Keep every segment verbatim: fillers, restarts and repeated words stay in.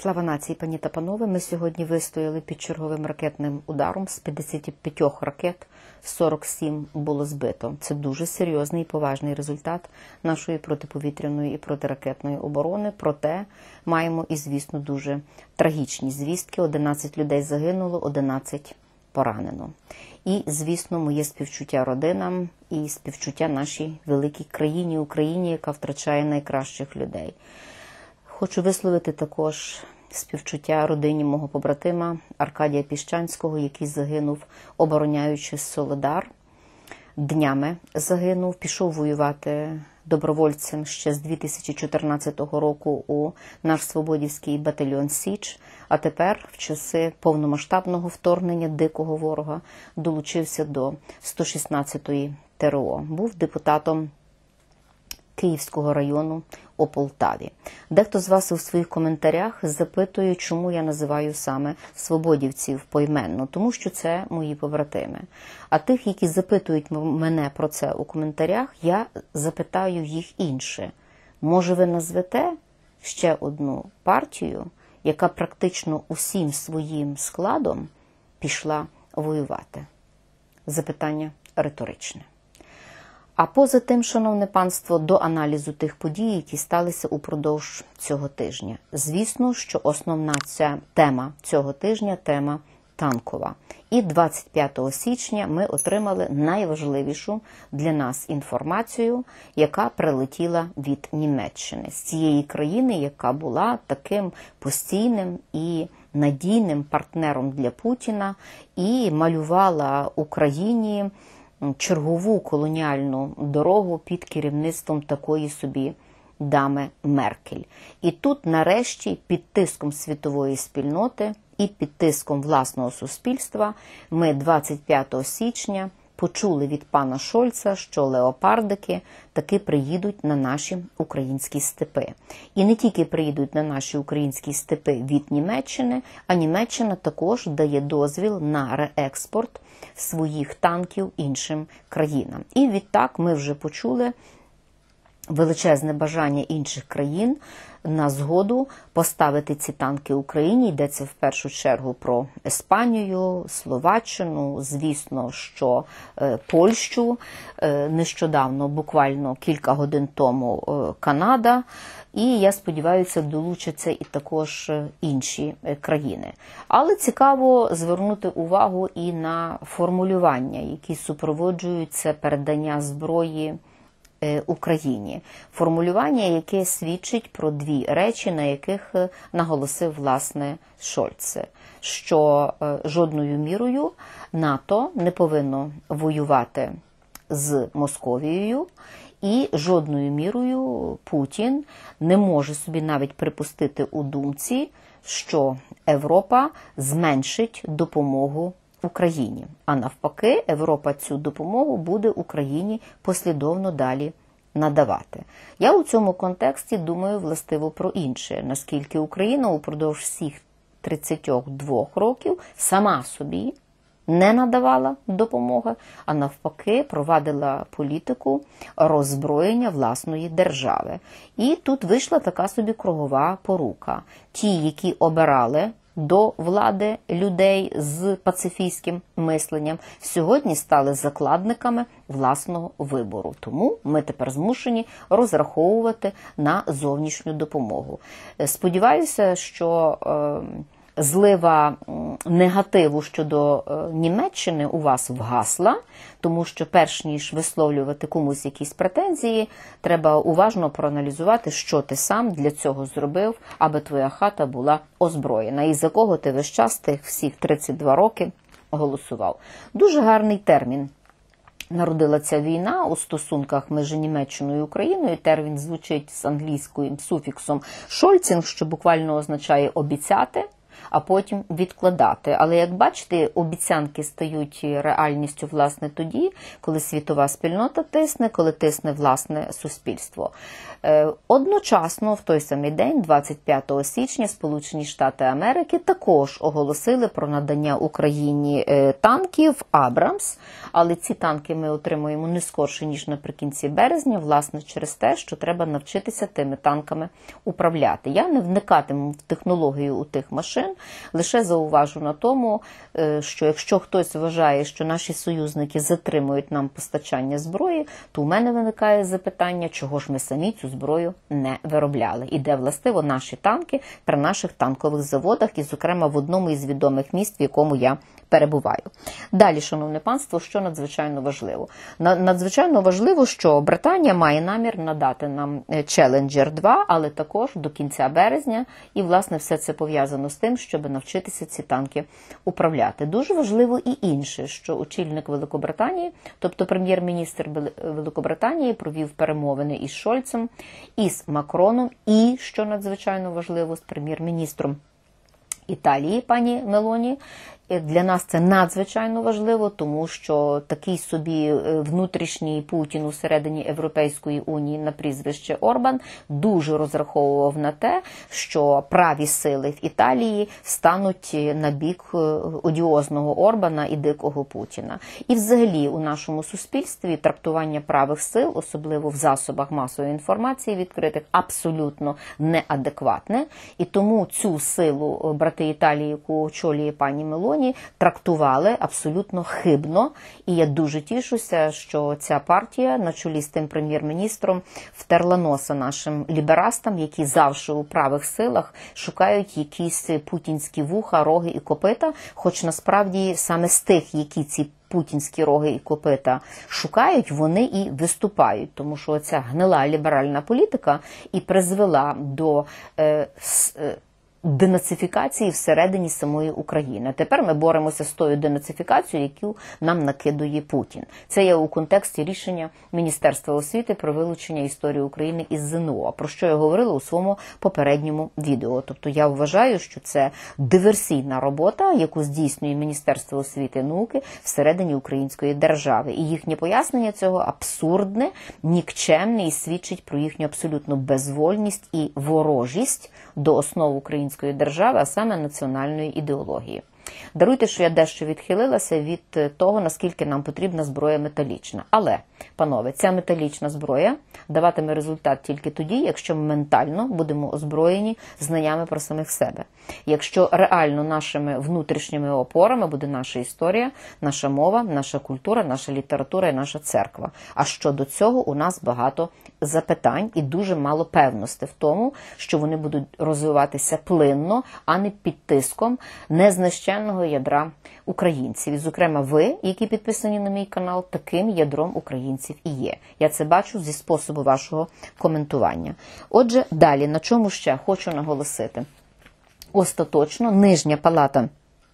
Слава нації, пані та панове! Ми сьогодні вистояли під черговим ракетним ударом. З п'ятдесят п'ять ракет сорок сім було збито. Це дуже серйозний і поважний результат нашої протиповітряної і протиракетної оборони. Проте маємо і, звісно, дуже трагічні звістки. одинадцять людей загинуло, одинадцять поранено. І, звісно, моє співчуття родинам і співчуття нашій великій країні, Україні, яка втрачає найкращих людей. Хочу висловити також співчуття родині мого побратима Аркадія Піщанського, який загинув, обороняючи Солидар. Днями загинув, пішов воювати добровольцем ще з дві тисячі чотирнадцятого року у наш Свободівський батальйон Січ, а тепер, в часи повномасштабного вторгнення дикого ворога, долучився до сто шістнадцятої ТРО. Був депутатом Київського району у Полтаві. Дехто з вас у своїх коментарях запитує, чому я називаю саме свободівців поіменно, тому що це мої побратими. А тих, які запитують мене про це у коментарях, я запитаю їх інше. Може, ви назвете ще одну партію, яка практично усім своїм складом пішла воювати? Запитання риторичне. А поза тим, шановне панство, до аналізу тих подій, які сталися упродовж цього тижня. Звісно, що основна ця тема цього тижня – тема танкова. І двадцять п'ятого січня ми отримали найважливішу для нас інформацію, яка прилетіла від Німеччини. З цієї країни, яка була таким постійним і надійним партнером для Путіна і малювала Україні чергову колоніальну дорогу під керівництвом такої собі дами Меркель. І тут, нарешті, під тиском світової спільноти і під тиском власного суспільства ми двадцять п'ятого січня почули від пана Шольца, що леопардики таки приїдуть на наші українські степи. І не тільки приїдуть на наші українські степи від Німеччини, а Німеччина також дає дозвіл на реекспорт своїх танків іншим країнам. І відтак ми вже почули величезне бажання інших країн на згоду поставити ці танки Україні. Йдеться в першу чергу про Іспанію, Словаччину, звісно, що е, Польщу, е, нещодавно, буквально кілька годин тому, е, Канада. І, я сподіваюся, долучаться і також інші країни. Але цікаво звернути увагу і на формулювання, які супроводжують це передання зброї Україні. Формулювання, яке свідчить про дві речі, на яких наголосив, власне, Шольц. Що жодною мірою НАТО не повинно воювати з Московією, і жодною мірою Путін не може собі навіть припустити у думці, що Європа зменшить допомогу Україні. А навпаки, Європа цю допомогу буде Україні послідовно далі надавати. Я у цьому контексті думаю властиво про інше, наскільки Україна упродовж всіх тридцяти двох років сама собі не надавала допомоги, а навпаки провадила політику роззброєння власної держави. І тут вийшла така собі кругова порука. Ті, які обирали до влади людей з пацифістським мисленням, сьогодні стали закладниками власного вибору. Тому ми тепер змушені розраховувати на зовнішню допомогу. Сподіваюся, що е, злива негативу щодо Німеччини у вас вгасла, тому що перш ніж висловлювати комусь якісь претензії, треба уважно проаналізувати, що ти сам для цього зробив, аби твоя хата була озброєна, і за кого ти весь час тих всіх тридцять два роки голосував. Дуже гарний термін народила ця війна у стосунках між Німеччиною і Україною. Термін звучить з англійським суфіксом «шольцинг», що буквально означає «обіцяти». а потім відкладати. Але, як бачите, обіцянки стають реальністю, власне, тоді, коли світова спільнота тисне, коли тисне, власне, суспільство. Одночасно, в той самий день, двадцять п'ятого січня, Сполучені Штати Америки також оголосили про надання Україні танків «Абрамс», але ці танки ми отримуємо не скорше, ніж наприкінці березня, власне, через те, що треба навчитися тими танками управляти. Я не вникатиму в технологію у тих машин, лише зауважу на тому, що якщо хтось вважає, що наші союзники затримують нам постачання зброї, то у мене виникає запитання, чого ж ми самі цю зброю не виробляли. І де, властиво, наші танки при наших танкових заводах, і, зокрема, в одному із відомих міст, в якому я перебуваю. Далі, шановне панство, що надзвичайно важливо? Надзвичайно важливо, що Британія має намір надати нам Челенджер два, але також до кінця березня, і, власне, все це пов'язано з тим, щоб навчитися ці танки управляти. Дуже важливо і інше, що очільник Великобританії, тобто прем'єр-міністр Великобританії, провів перемовини із Шольцем, із Макроном і, що надзвичайно важливо, з прем'єр-міністром Італії, пані Мелоні. Для нас це надзвичайно важливо, тому що такий собі внутрішній Путін усередині Європейської Унії на прізвище Орбан дуже розраховував на те, що праві сили в Італії стануть на бік одіозного Орбана і дикого Путіна. І взагалі у нашому суспільстві трактування правих сил, особливо в засобах масової інформації відкритих, абсолютно неадекватне. І тому цю силу брати Італії, яку очолює пані Мелоні, трактували абсолютно хибно. І я дуже тішуся, що ця партія на чолі з тим прем'єр-міністром втерла носа нашим ліберастам, які завжди у правих силах шукають якісь путінські вуха, роги і копита, хоч насправді саме з тих, які ці путінські роги і копита шукають, вони і виступають, тому що ця гнила ліберальна політика і призвела до е, с, е, денацифікації всередині самої України. Тепер ми боремося з тою денацифікацією, яку нам накидує Путін. Це є у контексті рішення Міністерства освіти про вилучення історії України із ЗНО, про що я говорила у своєму попередньому відео. Тобто я вважаю, що це диверсійна робота, яку здійснює Міністерство освіти і науки всередині української держави. І їхнє пояснення цього абсурдне, нікчемне і свідчить про їхню абсолютну безвольність і ворожість до основ української держави, а саме національної ідеології. Даруйте, що я дещо відхилилася від того, наскільки нам потрібна зброя металічна. Але, панове, ця металічна зброя даватиме результат тільки тоді, якщо ми ментально будемо озброєні знаннями про самих себе. Якщо реально нашими внутрішніми опорами буде наша історія, наша мова, наша культура, наша література і наша церква. А щодо цього у нас багато запитань і дуже мало певності в тому, що вони будуть розвиватися плинно, а не під тиском незнищенного ядра українців. І, зокрема, ви, які підписані на мій канал, таким ядром українців і є. Я це бачу зі способу вашого коментування. Отже, далі, на чому ще хочу наголосити. Остаточно Нижня палата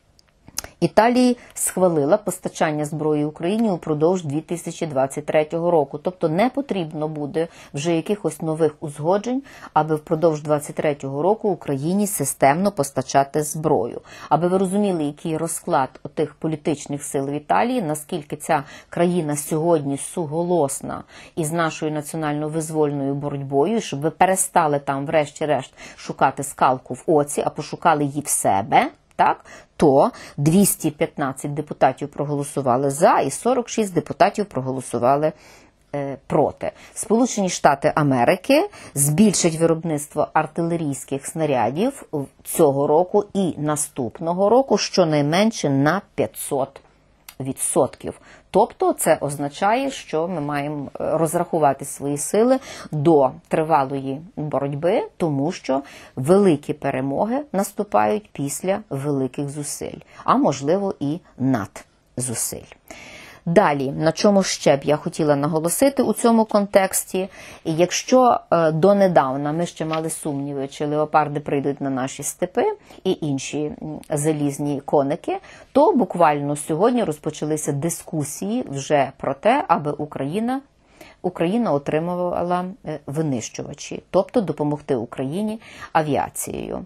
Італії схвалила постачання зброї Україні упродовж дві тисячі двадцять третього року. Тобто не потрібно буде вже якихось нових узгоджень, аби впродовж двадцять третього року Україні системно постачати зброю. Аби ви розуміли, який розклад тих політичних сил в Італії, наскільки ця країна сьогодні суголосна із нашою національно-визвольною боротьбою, щоб ви перестали там врешті-решт шукати скалку в оці, а пошукали її в себе, так, то двісті п'ятнадцять депутатів проголосували за і сорок шість депутатів проголосували е, проти. Сполучені Штати Америки збільшать виробництво артилерійських снарядів цього року і наступного року щонайменше на п'ятсот відсотків. Тобто це означає, що ми маємо розрахувати свої сили до тривалої боротьби, тому що великі перемоги наступають після великих зусиль, а можливо і надзусиль. Далі, на чому ще б я хотіла наголосити у цьому контексті, якщо е, донедавна ми ще мали сумніви, чи леопарди прийдуть на наші степи і інші залізні коники, то буквально сьогодні розпочалися дискусії вже про те, аби Україна Україна отримувала винищувачі, тобто допомогти Україні авіацією.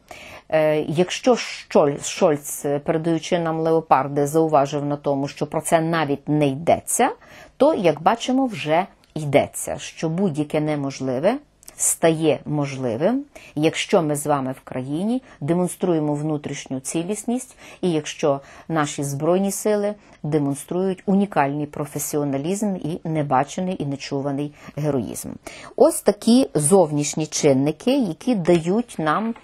Якщо Шольц, передаючи нам леопарди, зауважив на тому, що про це навіть не йдеться, то, як бачимо, вже йдеться, що будь-яке неможливе стає можливим, якщо ми з вами в країні демонструємо внутрішню цілісність і якщо наші Збройні сили демонструють унікальний професіоналізм і небачений і нечуваний героїзм. Ось такі зовнішні чинники, які дають нам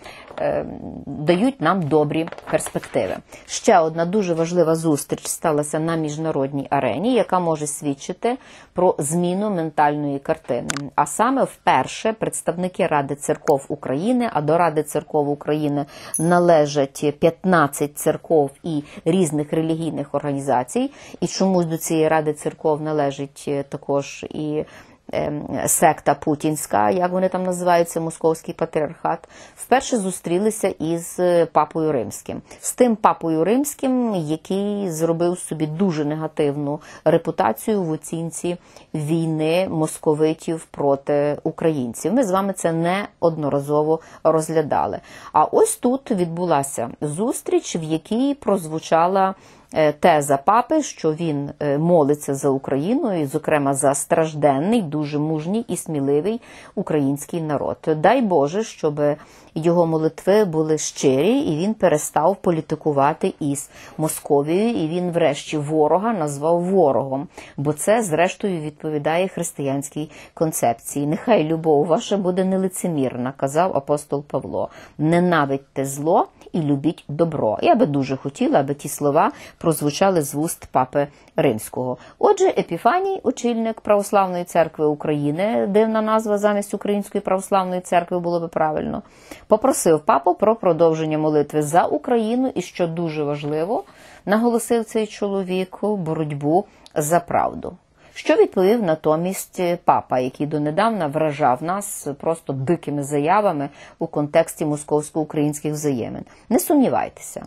дають нам добрі перспективи. Ще одна дуже важлива зустріч сталася на міжнародній арені, яка може свідчити про зміну ментальної картини. А саме вперше представники Ради церков України, а до Ради церков України належать п'ятнадцять церков і різних релігійних організацій, і чомусь до цієї Ради церков належить також і секта путінська, як вони там називаються, московський патріархат, вперше зустрілися із Папою Римським. З тим Папою Римським, який зробив собі дуже негативну репутацію в оцінці війни московитів проти українців. Ми з вами це неодноразово розглядали. А ось тут відбулася зустріч, в якій прозвучала теза папи, що він молиться за Україну і, зокрема, за стражденний, дуже мужній і сміливий український народ. Дай Боже, щоб його молитви були щирі, і він перестав політикувати із Московією, і він врешті ворога назвав ворогом, бо це, зрештою, відповідає християнській концепції. Нехай любов ваша буде нелицемірна, казав апостол Павло. Ненавидьте зло і любіть добро. Я би дуже хотіла, аби ті слова прозвучали з вуст Папи Римського. Отже, Епіфаній, очільник Православної церкви України, дивна назва замість Української Православної церкви було би правильно, попросив папу про продовження молитви за Україну і, що дуже важливо, наголосив цей чоловік, боротьбу за правду. Що відповів натомість папа, який донедавна вражав нас просто дикими заявами у контексті московсько-українських взаємин? Не сумнівайтеся.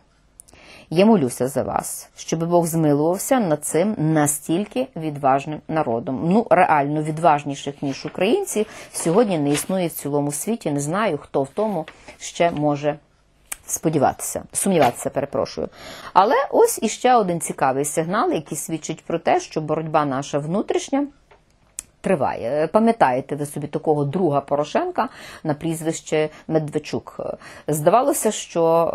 Я молюся за вас, щоб Бог змилувався над цим настільки відважним народом. Ну, реально відважніших, ніж українці, сьогодні не існує в цілому світі. Не знаю, хто в тому ще може сподіватися, сумніватися, перепрошую. Але ось іще один цікавий сигнал, який свідчить про те, що боротьба наша внутрішня триває. Пам'ятаєте ви собі такого друга Порошенка на прізвище Медведчук? Здавалося, що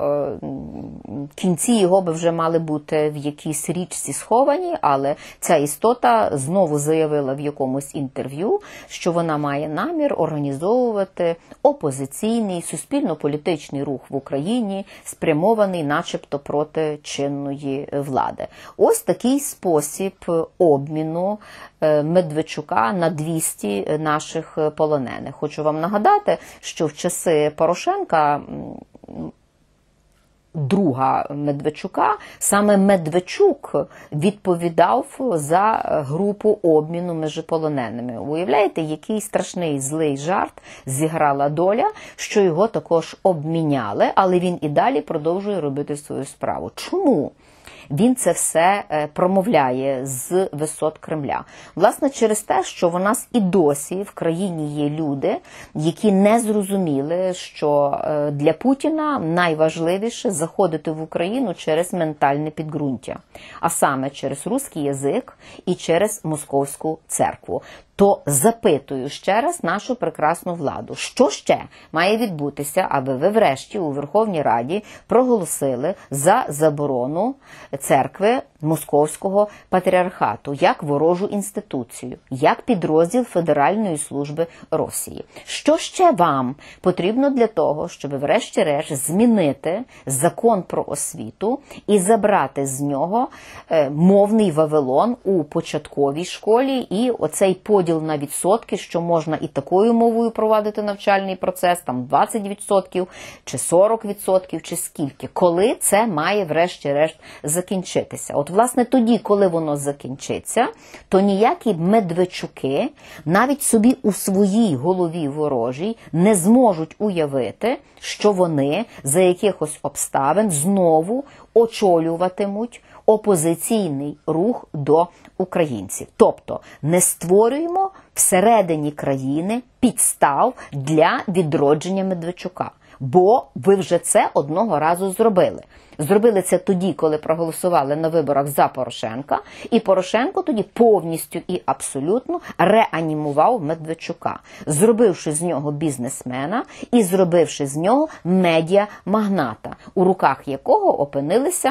кінці його би вже мали бути в якійсь річці сховані, але ця істота знову заявила в якомусь інтерв'ю, що вона має намір організовувати опозиційний суспільно-політичний рух в Україні, спрямований начебто проти чинної влади. Ось такий спосіб обміну Медведчука на двісті наших полонених. Хочу вам нагадати, що в часи Порошенка, друга Медведчука, саме Медведчук відповідав за групу обміну між полоненими. Уявляєте, який страшний злий жарт зіграла доля, що його також обміняли, але він і далі продовжує робити свою справу. Чому? Він це все промовляє з висот Кремля. Власне, через те, що в нас і досі в країні є люди, які не зрозуміли, що для Путіна найважливіше заходити в Україну через ментальне підґрунтя, а саме через русський язик і через московську церкву. То запитую ще раз нашу прекрасну владу, що ще має відбутися, аби ви врешті у Верховній Раді проголосили за заборону церкви Московського патріархату як ворожу інституцію, як підрозділ Федеральної служби Росії. Що ще вам потрібно для того, щоб врешті-решт змінити закон про освіту і забрати з нього мовний Вавилон у початковій школі і оцей поділ на відсотки, що можна і такою мовою провадити навчальний процес, там двадцять відсотків, чи сорок відсотків, чи скільки. Коли це має врешті-решт закінчитися? От, власне, тоді, коли воно закінчиться, то ніякі Медведчуки навіть собі у своїй голові ворожій не зможуть уявити, що вони за якихось обставин знову очолюватимуть опозиційний рух до українців. Тобто не створюємо всередині країни підстав для відродження Медведчука. Бо ви вже це одного разу зробили. Зробили це тоді, коли проголосували на виборах за Порошенка, і Порошенко тоді повністю і абсолютно реанімував Медведчука, зробивши з нього бізнесмена і зробивши з нього медіамагната, у руках якого опинилися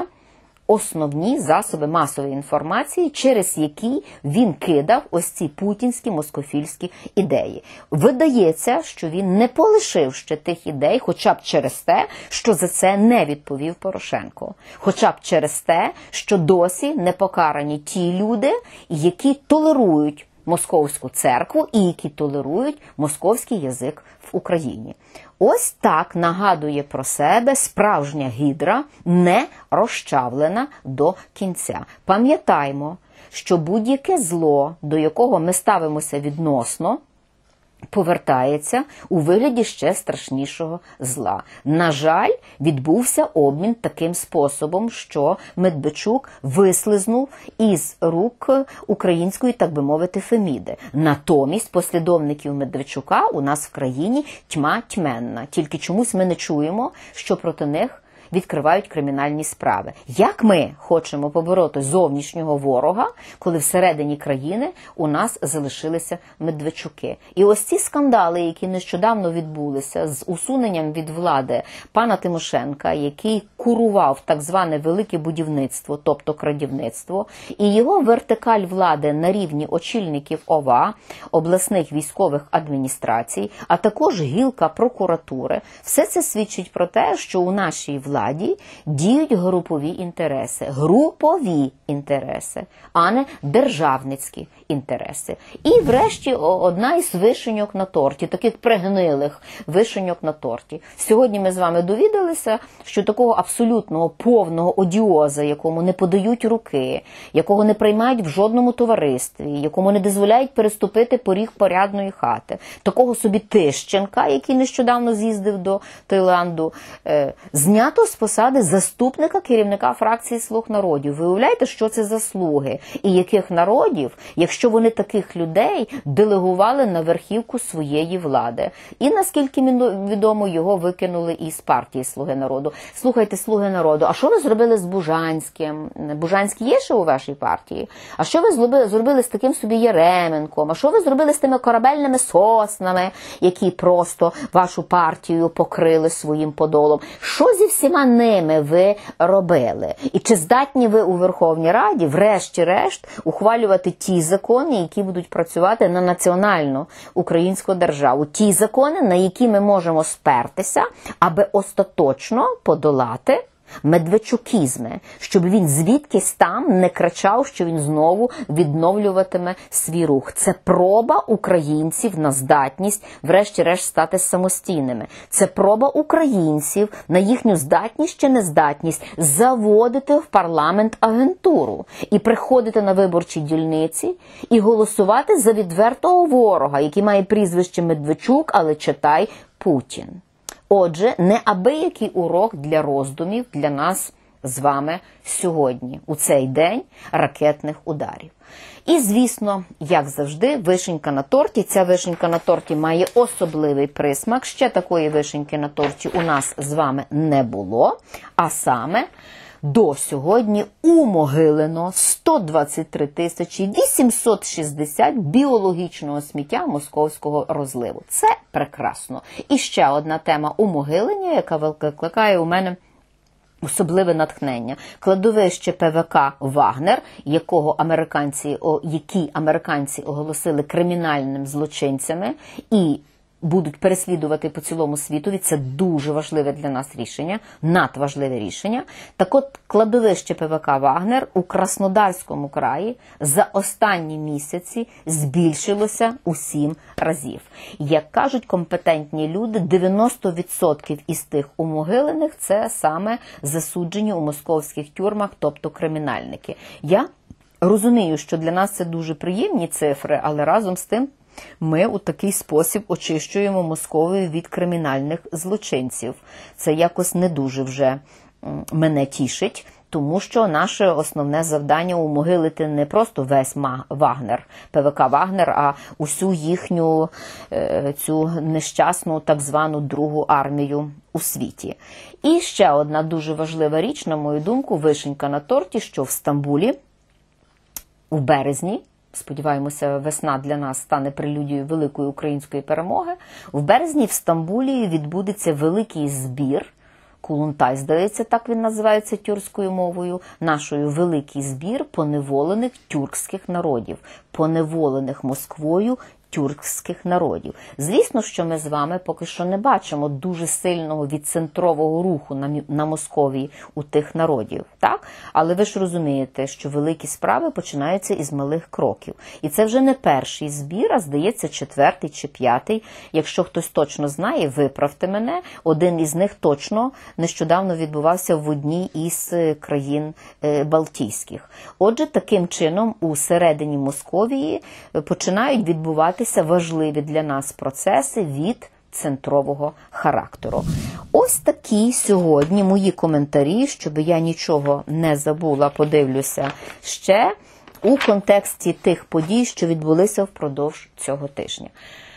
основні засоби масової інформації, через які він кидав ось ці путінські, москофільські ідеї. Видається, що він не полишив ще тих ідей, хоча б через те, що за це не відповів Порошенко. Хоча б через те, що досі не покарані ті люди, які толерують московську церкву і які толерують московський язик в Україні. Ось так нагадує про себе справжня гідра, не розчавлена до кінця. Пам'ятаймо, що будь-яке зло, до якого ми ставимося відносно, повертається у вигляді ще страшнішого зла. На жаль, відбувся обмін таким способом, що Медведчук вислизнув із рук української, так би мовити, Феміди. Натомість послідовників Медведчука у нас в країні тьма тьменна. Тільки чомусь ми не чуємо, що проти них відкривають кримінальні справи. Як ми хочемо побороти зовнішнього ворога, коли всередині країни у нас залишилися Медведчуки? І ось ці скандали, які нещодавно відбулися з усуненням від влади пана Тимошенка, який курував так зване велике будівництво, тобто крадівництво, і його вертикаль влади на рівні очільників ОВА, обласних військових адміністрацій, а також гілка прокуратури, все це свідчить про те, що у нашій владі владі діють групові інтереси. Групові інтереси, а не державницькі інтереси. І врешті одна із вишеньок на торті, таких пригнилих вишеньок на торті. Сьогодні ми з вами довідалися, що такого абсолютного повного одіоза, якому не подають руки, якого не приймають в жодному товаристві, якому не дозволяють переступити поріг порядної хати, такого собі Тищенка, який нещодавно з'їздив до Таїланду, е, знято з посади заступника керівника фракції «Слуг народів». Ви уявляєте, що це за слуги? І яких народів, якщо вони таких людей делегували на верхівку своєї влади? І, наскільки відомо, його викинули із партії «Слуги народу». Слухайте, «Слуги народу», а що ви зробили з Бужанським? Бужанський є ще у вашій партії? А що ви зробили з таким собі Єременком? А що ви зробили з тими корабельними соснами, які просто вашу партію покрили своїм подолом? Що зі всіма ними ви робили? І чи здатні ви у Верховній Раді, врешті-решт, ухвалювати ті закони, які будуть працювати на національну українську державу? Ті закони, на які ми можемо спертися, аби остаточно подолати медведчукізми, щоб він звідкись там не кричав, що він знову відновлюватиме свій рух. Це проба українців на здатність, врешті-решт, стати самостійними. Це проба українців на їхню здатність чи нездатність заводити в парламент агентуру і приходити на виборчі дільниці і голосувати за відвертого ворога, який має прізвище Медведчук, але читай Путін. Отже, неабиякий урок для роздумів для нас з вами сьогодні, у цей день ракетних ударів. І, звісно, як завжди, вишенька на торті. Ця вишенька на торті має особливий присмак. Ще такої вишеньки на торті у нас з вами не було, а саме до сьогодні умогилено сто двадцять три тисячі вісімсот шістдесят біологічного сміття московського розливу. Це прекрасно. І ще одна тема умогилення, яка викликає у мене особливе натхнення. Кладовище ПВК «Вагнер», якого американці, які американці оголосили кримінальним злочинцями і будуть переслідувати по цілому світові. Це дуже важливе для нас рішення, надважливе рішення. Так от, кладовище ПВК «Вагнер» у Краснодарському краї за останні місяці збільшилося у сім разів. Як кажуть компетентні люди, дев'яносто відсотків із тих умогилених – це саме засуджені у московських тюрмах, тобто кримінальники. Я розумію, що для нас це дуже приємні цифри, але разом з тим ми у такий спосіб очищуємо Московію від кримінальних злочинців. Це якось не дуже вже мене тішить. Тому що наше основне завдання умогилити не просто весь Вагнер, ПВК Вагнер, а усю їхню цю нещасну так звану другу армію у світі. І ще одна дуже важлива річ, на мою думку, вишенька на торті, що в Стамбулі в березні, сподіваємося, весна для нас стане прелюдією великої української перемоги, в березні в Стамбулі відбудеться великий збір, Кулунтай, здається, так він називається тюркською мовою, нашою великий збір поневолених тюркських народів, поневолених Москвою тюркських народів. Звісно, що ми з вами поки що не бачимо дуже сильного відцентрового руху на, на Московії у тих народів, так? Але ви ж розумієте, що великі справи починаються із малих кроків. І це вже не перший збір, а, здається, четвертий чи п'ятий. Якщо хтось точно знає, виправте мене. Один із них точно нещодавно відбувався в одній із країн Балтійських. Отже, таким чином у середині Московії починають відбуватися важливі для нас процеси від центрового характеру. Ось такі сьогодні мої коментарі, щоб я нічого не забула, подивлюся ще у контексті тих подій, що відбулися впродовж цього тижня.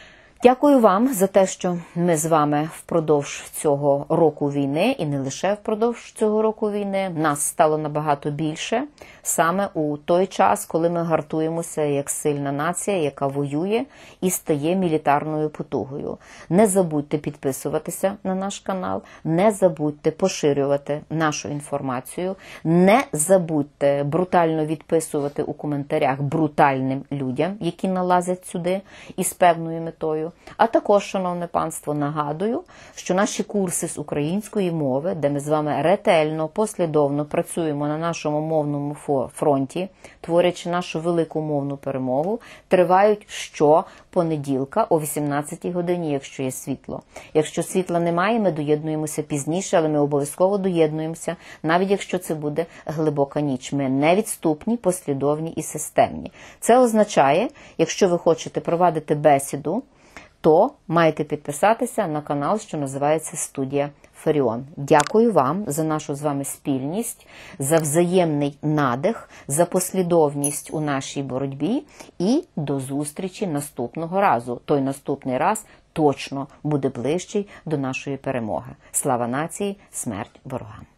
Дякую вам за те, що ми з вами впродовж цього року війни, і не лише впродовж цього року війни, нас стало набагато більше, саме у той час, коли ми гартуємося як сильна нація, яка воює і стає мілітарною потугою. Не забудьте підписуватися на наш канал, не забудьте поширювати нашу інформацію, не забудьте брутально відписувати у коментарях брутальним людям, які налазять сюди із певною метою. А також, шановне панство, нагадую, що наші курси з української мови, де ми з вами ретельно, послідовно працюємо на нашому мовному фронті, творячи нашу велику мовну перемогу, тривають щопонеділка о вісімнадцятій годині, якщо є світло. Якщо світла немає, ми доєднуємося пізніше, але ми обов'язково доєднуємося, навіть якщо це буде глибока ніч. Ми невідступні, послідовні і системні. Це означає, якщо ви хочете провадити бесіду, то маєте підписатися на канал, що називається «Студія Фаріон». Дякую вам за нашу з вами спільність, за взаємний надих, за послідовність у нашій боротьбі і до зустрічі наступного разу. Той наступний раз точно буде ближчий до нашої перемоги. Слава нації, смерть ворогам!